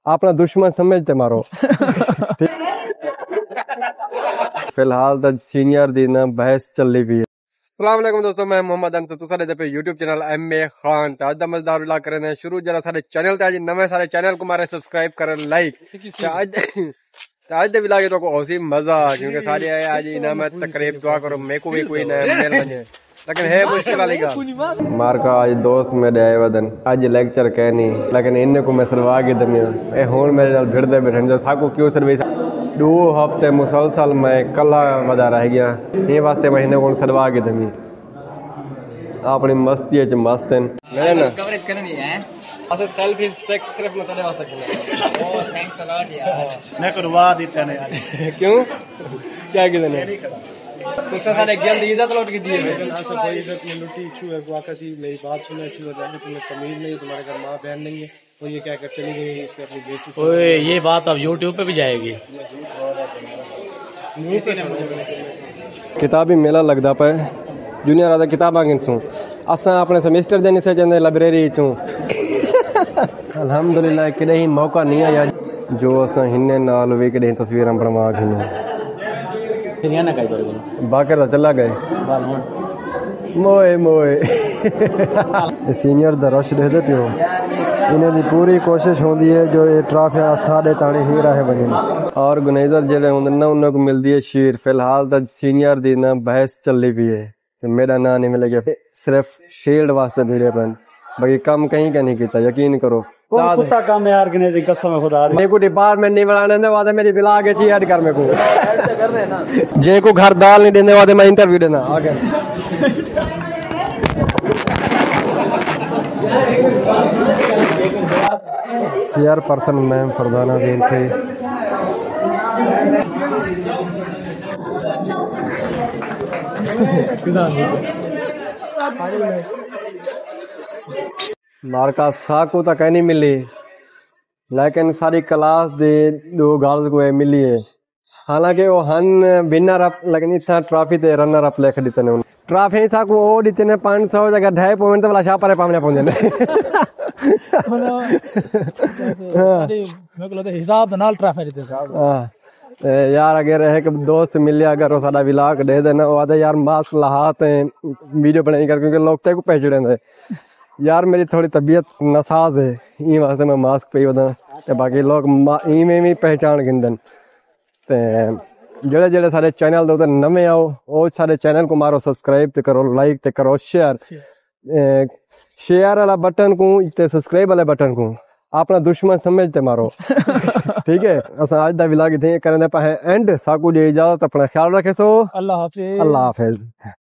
اپنا دشمن سمجھتے مارو. فی الحال تو سینئر دی نا بحث چلی پئی ہے. السلام علیکم دوستو، میں محمد انس تو سارے پہ YouTube channel M A Khan تے اج دا مزدار ولاگ کرنے شروع. جڑا سارے چینل تے اج نویں سارے چینل کو مارے سبسکرائب کرن لائک اج دے ولاگ تو کو اسی مزہ کیونکہ سارے آئے اج انعام تقریب دعا کرو میں کو بھی کوئی نہ مل بنے لیکن ہے مشکل والی گل. مارکا آج دوست میرے آئے ودن اج لیکچر کہنی لیکن ان کو میں سلوا کے دمیا اے ہون میرے نال بھڑدے بیٹھن جو ساکو کیوں سروس 2 ہفتے مسلسل میں کلا ودا رہ گیا یہ واسطے مہینے کو سلوا کے دمی اپنی مستی وچ مست ہیں نا کوریج کرنی ہے اسے سیلفی اسٹیک صرف میں تلے واسطے کرنا. او تھینکس ا لاٹ یار میں کروا دیتا نے یار کیوں کیا کہتے ہیں تو سارے گل دی عزت لوٹ کی دی ہے اسے کوئی عزت نہیں لوٹی چھو ہے واقعی سی میری بات سنے چھو ہے تمہیں تمیز نہیں تمہارے گھر ماں بہن نہیں ہے وہ یہ کہہ کر چلی گئی اس نے اپنی بیٹی اوئے یہ بات اب یوٹیوب پہ بھی جائے گی. کتابی میلہ لگدا پے جونیئر آدھا کتاباں گنسوں اساں اپنے سیمسٹر دے نسے جندے لائبریری چوں الحمدللہ کدے ہی موقع نہیں آیا جو اساں ہنے نال وی کدے تصویراں بنوا کے سریانہ کائی بڑے باقر دا چلا گئے موئے موئے سینئر دا رش دے دے پیو انہیں دی پوری کوشش ہوندی ہے جو یہ ٹرافیاں ساڑے تاڑی ہی راہ بنیں آرگنائزر جڑے ہوندے نا انہوں کو مل دی ہے شیر. فی الحال تا سینئر دی نا بحث چلی بھی ہے میرا نا نہیں ملے گیا صرف شیلڈ واسطے بھیڑے پہن باقی کام کہیں کا نہیں کیتا یقین کرو کتا کام ہے آرگنائزر قسم خدا دی کو ڈپارٹمنٹ نہیں بنانے دے واسطے میری بلا کے چی ایڈ کر میں کو جے کو گھر دال نہیں دینے واسطے میں انٹرویو دینا آگے chairperson ma'am Farzana Deen تھے. مارکا ساکو تک نہیں ملی لیکن ساری کلاس دے 2 گرلز کو ملی ہے حالانکہ وہ ہن ونر اپ لیکن تھا ٹرافی تے رنر اپ لکھ دیتے نے ٹرافی ساکو او دیتے نے 500 جگہ 2.5 پوائنٹ والا شاہ پرے پامنے پہنچے نے میں کو حساب نال ٹرافی دیتے صاحب یار اگر ایک دوست ملے اگر وہ ساڈا ولاگ دے دینا وہ آدھے یار ماسک لہات ویڈیو بنائی کر کیونکہ لوگ تے کو پہچڑے دے یار میری تھوڑی طبیعت ناساز ہے این واسطے میں ماسک پہ ودا تے باقی لوگ ایویں بھی پہچان گندن تے جڑے جڑے سارے چینل دے نویں آؤ او سارے چینل کو مارو سبسکرائب تے کرو لائک تے کرو شیئر والا بٹن کو تے سبسکرائب والے بٹن کو اپنا دشمن سمجھتے مارو ٹھیک ہے. اساں اج دا ولاگ اتنے کرنے پہ اینڈ ساکو جی اجازت اپنا خیال رکھے سو اللہ حافظ.